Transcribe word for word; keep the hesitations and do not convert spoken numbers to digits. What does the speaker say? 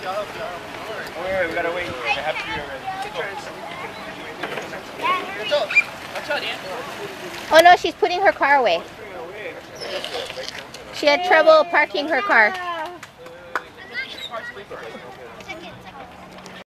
Wait, we gotta wait. They have to be already. Oh no, she's putting her car away. She had trouble parking her car.